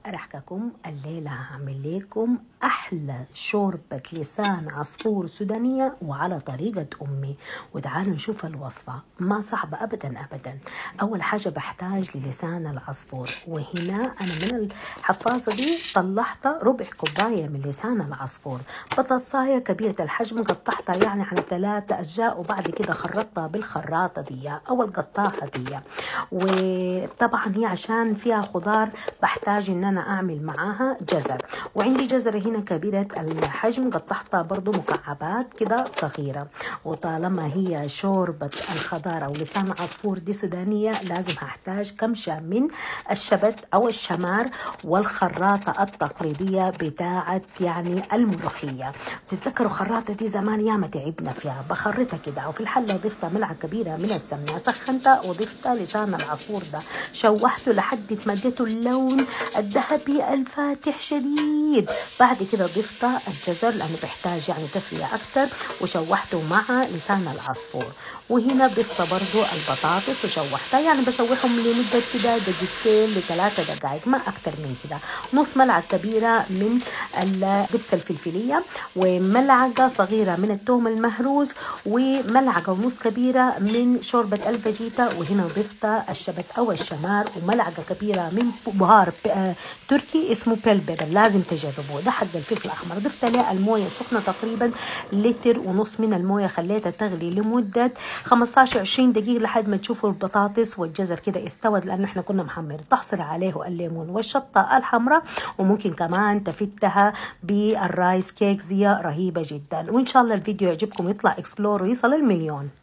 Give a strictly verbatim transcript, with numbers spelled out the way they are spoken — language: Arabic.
أرحكم الليلة هعمل لكم أحلى شوربة لسان عصفور سودانية وعلى طريقة أمي. وتعالوا نشوف الوصفة، ما صعبة أبدا أبدا. أول حاجة بحتاج للسان العصفور، وهنا أنا من الحفاظة دي طلعت ربع كوباية من لسان العصفور. بطاطساية كبيرة الحجم قطعتها يعني على ثلاثة أجزاء، وبعد كده خرطتها بالخراطة دي أو القطاعة دي. وطبعا هي عشان فيها خضار بحتاج إن أنا أعمل معاها جزر، وعندي جزرة هنا كبيرة الحجم قطعتها برضو مكعبات كده صغيرة. وطالما هي شوربة الخضار أو لسان عصفور دي سودانية، لازم هحتاج كمشة من الشبت أو الشمار والخراطة التقليدية بتاعت يعني الملوخية. بتتذكروا خراطة دي زمان ياما تعبنا فيها، بخرطها كده وفي الحلة ضفت ملعقة كبيرة من السمنة، سخنتها وضفت لسان العصفور ده، شوحته لحد ما اديته اللون الذهبي الفاتح شديد. بعد كده ضفت الجزر لأنه بيحتاج يعني تسوية أكتر، وشوحته مع لسان العصفور. وهنا ضفت برضو البطاطس وشوحتها، يعني بشوحهم لمدة كده دقيقتين لثلاثة دقائق ما أكتر من كده. نص ملعقة كبيرة من الدبس الفلفلية، وملعقة صغيرة من الثوم المهروس، وملعقة ونص كبيرة من شوربة الفاجيتا. وهنا ضفت الشبت أو الشمار، وملعقة كبيرة من بهار تركي اسمه بيل بيبر، لازم تجربوه، ده حق الفلفل الأحمر. ضفت عليه الموية سخنة تقريبا لتر ونص من الموية، خليتها تغلي لمدة خمستاشر عشرين دقيقة لحد ما تشوفوا البطاطس والجزر كده استوت، لأنه احنا كنا محمرين. تحصر عليه الليمون والشطة الحمراء، وممكن كمان تفتها بالرايس كيك، زي رهيبة جدا. وإن شاء الله الفيديو يعجبكم، يطلع اكسبلور ويصل المليون.